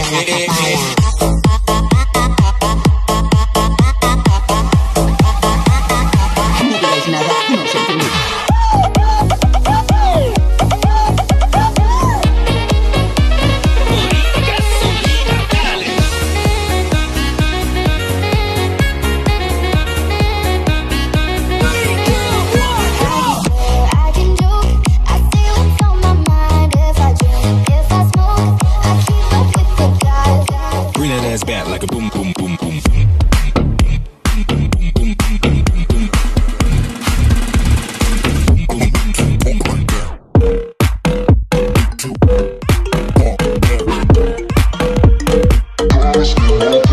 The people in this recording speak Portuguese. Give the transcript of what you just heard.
Bring that ass back like a boom, boom, boom, boom. Boom, boom, boom.